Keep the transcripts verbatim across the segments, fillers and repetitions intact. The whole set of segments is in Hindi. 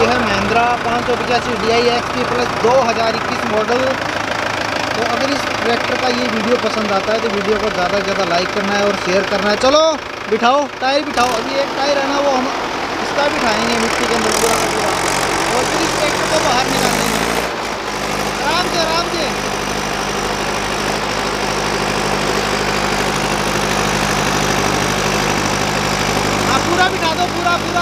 है महिंद्रा पाँच सौ पचासी D I X P plus दो हज़ार इक्कीस मॉडल। तो अगर इस ट्रैक्टर का ये वीडियो पसंद आता है तो वीडियो को ज़्यादा से ज़्यादा लाइक करना है और शेयर करना है। चलो बिठाओ, टायर बिठाओ। अभी एक टायर है ना, वो हम इसका बिठाएंगे मिट्टी के अंदर पूरा का पूरा, और फिर इस ट्रैक्टर को बाहर निकालेंगे आराम से आराम से। हाँ पूरा बिठा दो, पूरा पूरा,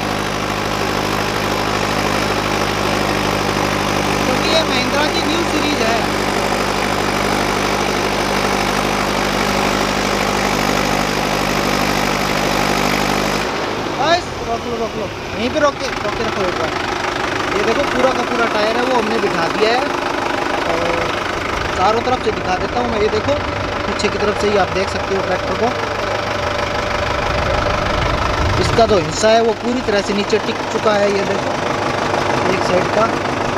क्योंकि ये महिंद्रा की न्यू सीरीज है। बस रोक लो रोक लो, यहीं पे रोक के रोक के रखो एक बार। ये देखो पूरा का पूरा टायर है वो हमने बिठा दिया है, और चारों तरफ से दिखा देता हूँ मैं। ये देखो पीछे की तरफ से ही आप देख सकते हो ट्रैक्टर को। इसका जो हिस्सा है वो पूरी तरह से नीचे टिक चुका है। ये देखो एक साइड का,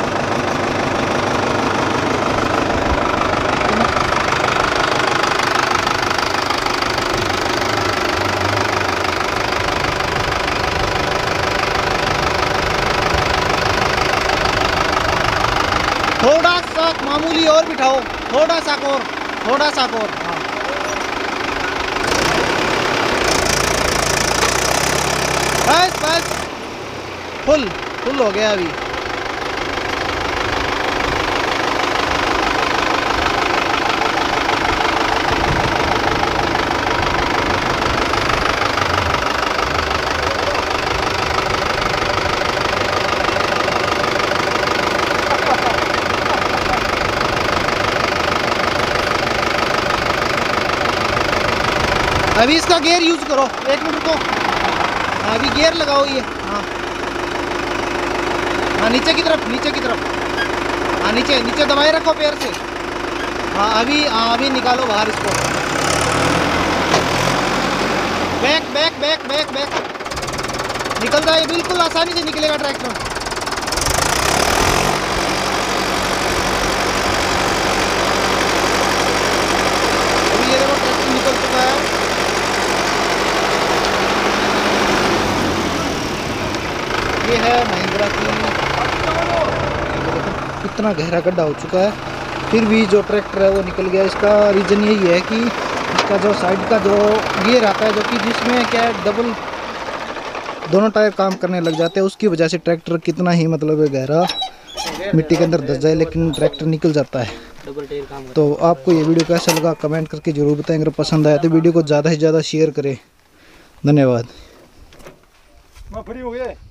थोड़ा सा मामूली और बिठाओ, थोड़ा सा और, थोड़ा सा और। हाँ बस बस, फुल फुल हो गया अभी। अभी इसका गियर यूज करो, एक मिनट रुको। हाँ अभी गियर लगाओ ये। हाँ हाँ नीचे की तरफ, नीचे की तरफ। हाँ नीचे नीचे दबाए रखो पैर से। हाँ अभी, हाँ अभी निकालो बाहर इसको। Back back back back back निकल जाए, बिल्कुल आसानी से निकलेगा ट्रैक्टर। अभी ये देखो ट्रैक्टर निकल चुका है। ये है महिंद्रा की, कितना गहरा गड्ढा हो चुका है, फिर भी जो ट्रैक्टर है वो निकल गया। इसका रीज़न यही है कि इसका जो साइड का जो गियर आता है, जो कि जिसमें क्या है डबल दोनों टायर काम करने लग जाते हैं, उसकी वजह से ट्रैक्टर कितना ही मतलब गहरा मिट्टी के अंदर धस जाए लेकिन ट्रैक्टर निकल जाता है। तो आपको ये वीडियो कैसा लगा कमेंट करके ज़रूर बताएं। अगर पसंद आया तो वीडियो को ज़्यादा से ज़्यादा शेयर करें। धन्यवाद।